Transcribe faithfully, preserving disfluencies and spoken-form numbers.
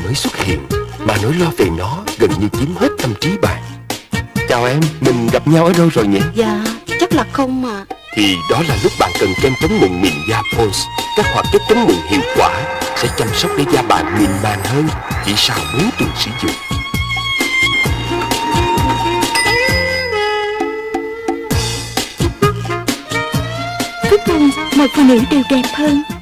mới xuất hiện mà nỗi lo về nó gần như chiếm hết tâm trí bạn. Chào em, mình gặp nhau ở đâu rồi nhỉ? Dạ, chắc là không mà. Thì đó là lúc bạn cần kem chống mụn mịn da Pond's. Các hoạt chất chống mụn hiệu quả sẽ chăm sóc để da bạn mịn màng hơn chỉ sau bốn tuần sử dụng. Với Pond's, mọi phụ nữ đều đẹp hơn.